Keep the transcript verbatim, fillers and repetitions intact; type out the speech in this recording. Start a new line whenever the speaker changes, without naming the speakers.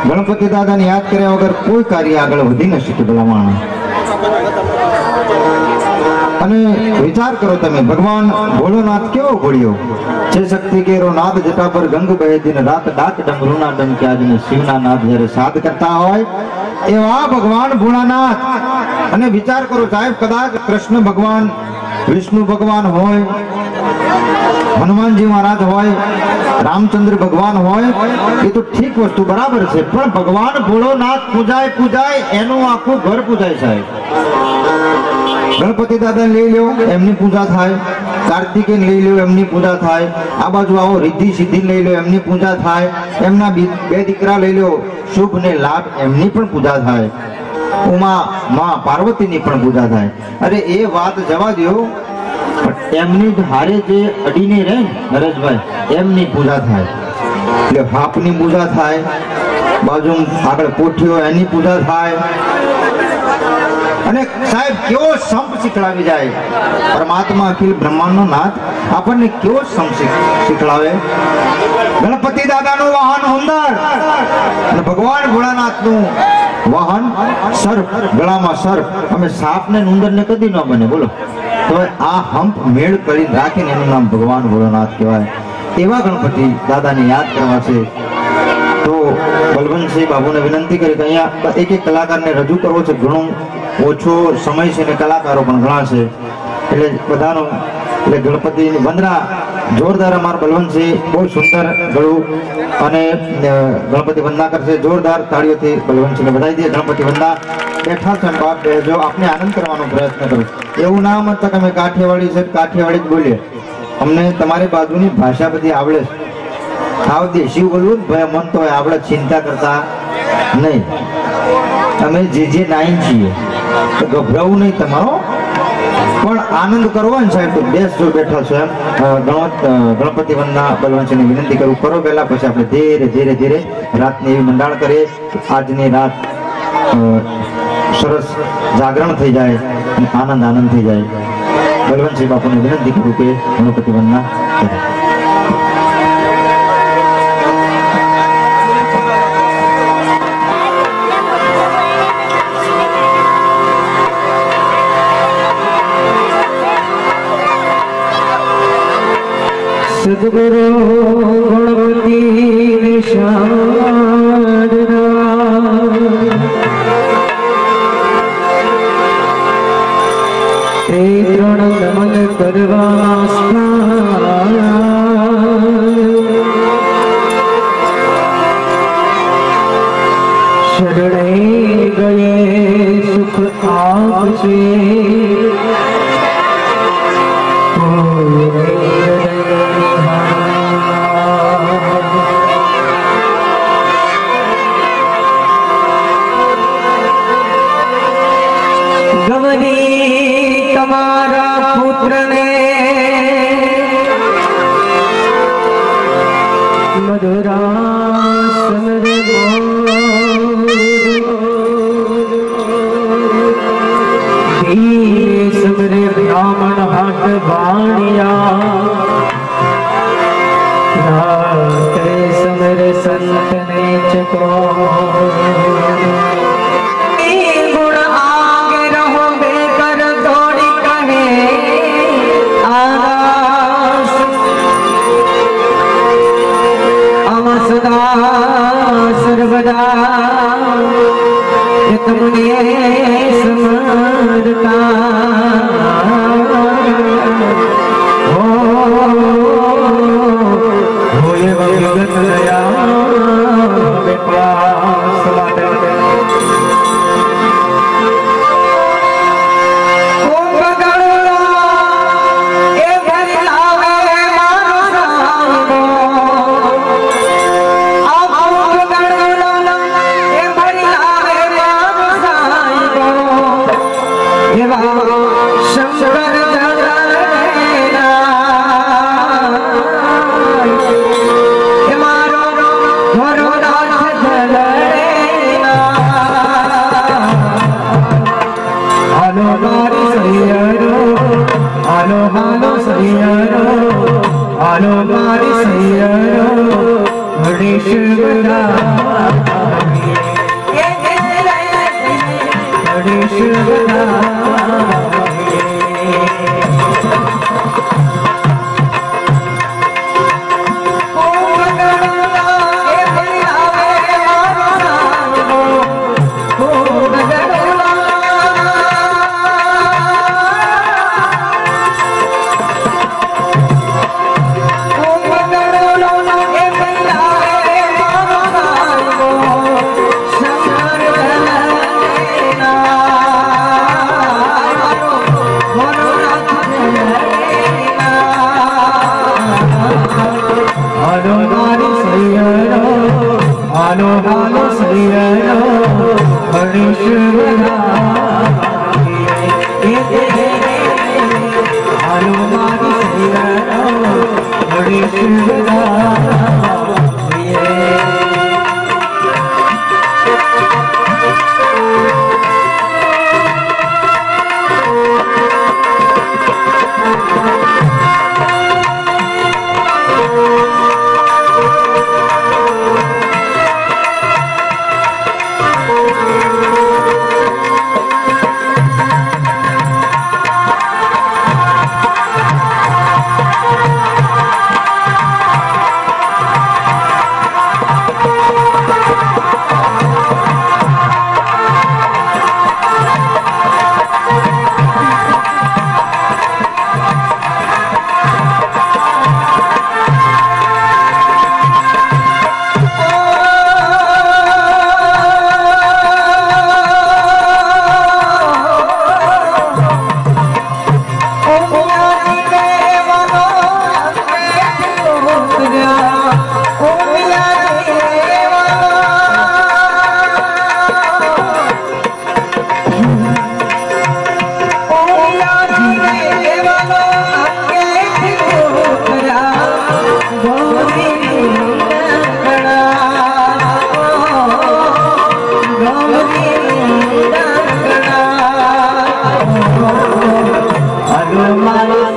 गणपति दादा ने याद करे वगर कोई कार्य आगे वधी न शके भला माणस। અને વિચાર કરો તમે ભગવાન ભોળોનાથ કેવો ભોળ્યો છે શક્તિ કેરો નાદ જટા પર ગંગ બહે દિન રાત ડાક ડમરૂના ડમકે આજને શિવના નાદ જ્યારે સાધ કરતા હોય એવા ભગવાન ભોળાનાથ। અને વિચાર કરો સાહેબ કદાચ કૃષ્ણ ભગવાન વિષ્ણુ ભગવાન હોય હનુમાનજી મહારાજ હોય રામચંદ્ર ભગવાન હોય એ તો ઠીક વસ્તુ બરાબર છે પણ ભગવાન ભોળોનાથ પૂજાય પૂજાય એનું આખું ઘર પૂજાય સાહેબ। गणपति दादा ले लो एमनी पूजा थाय कार्तिकेय ले लो एमनी पूजा थाय आ बाजू आओ रिद्धि सिद्धि ले लो एमनी पूजा थाय एमना बे दीकरा ले लो शुभ ने लाभ एमनी पण पूजा थाय उमा मां पार्वती नी पण पूजा थाय। अरे ए बात जवा दो एमनी हारे जे अडीने रहे नरेशभाई एमनी पूजा थाय એટલે હાપની પૂજા થાય બાજુ આગળ કોઠીઓ એની પૂજા થાય। અને સાહેબ કેવો સંપ શીખડાવી જાય પરમાત્મા અખિલ બ્રહ્માંડનો નાથ આપણને કેવો સંપ શીખડાવે। ગણપતિ દાદાનું વાહન ઉંદર અને ભગવાન ભોળાનાથનું વાહન સર્પ ગળામાં સર્પ। અમે સાપને ઉંદરને કદી ન બને બોલો તો આ હંપ મેળ કરી રાખીને એનું નામ ભગવાન ભોળાનાથ કહેવાય। એવા ગણપતિ દાદાને યાદ કરવા છે તો બલવંતસિંહ બાબુને વિનંતી કરી કે અહીંયા એક એક કલાકારને રજૂ કરવો છે ઘણું ઓછો સમય છે ને કલાકારો પણ ઘણા છે એટલે બધાનો એટલે ગણપતિની વંદના જોરદાર અમાર બલવંતસિંહ બહુ સુંદર ગળું અને ગણપતિ વંદના કરશે જોરદાર તાળીઓથી બલવંતસિંહને વધાવી દઈએ। ગણપતિ વંદના બેઠા છે બાપ બેજો આપણે આનંદ કરવાનો પ્રયત્ન કરો એવું ના મત તમે કાઠિયાવાડી છે કાઠિયાવાડી જ બોલીએ અમને તમારી બાજુની ભાષા બધી આવડે છે આવ દેશી બોલવું ભાઈ મન તો આપણે ચિંતા કરતા નહીં અમે જે જે નાઈ છીએ તો ગભરાવું નહીં તમારો પણ આનંદ કરવો ને સાહેબ તો બેસ જો બેઠા છો એમ ગણપતિ વંદના બલવંતસિંહને વિનંતી કરું કરો પહેલા પછી આપણે ધીરે ધીરે ધીરે રાતની એવી મંડાણ કરીએ આજની રાત સરસ જાગરણ થઈ જાય અને આનંદ આનંદ થઈ જાય। બલવંતસિંહ બાપુને વિનંતી કરું કે ગણપતિ વંદના કરે।
सद्गुरु गणपति निशारदा ते त्रण नमन करवा शरणे गए सुख आपसे
તમારા પુત્રને મધુરા સમરે ધીરે સમરે બ્રાહ્મણ હાટ વાણિયા રાતે સમરે સંતને ચકો सर्वदा तुमने समरता हो होए भगत दया विपास Hare Shiva
Hare